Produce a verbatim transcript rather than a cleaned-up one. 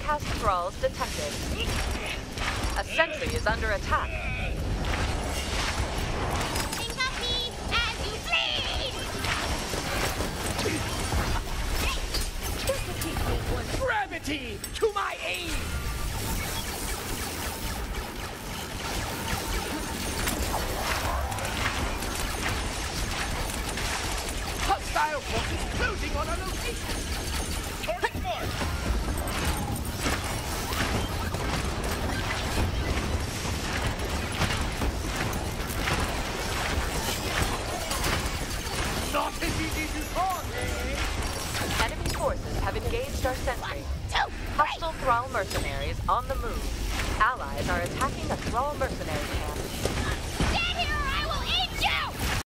outcast thralls detected. A sentry is under attack. Think of me as you please! Gravity to my aid! Hostile forces closing on our location! Target mark! Not as easy to target! Enemy forces have engaged our sentry. Two, Hostile Thrall mercenaries on the move. Allies are attacking a Thrall mercenary camp.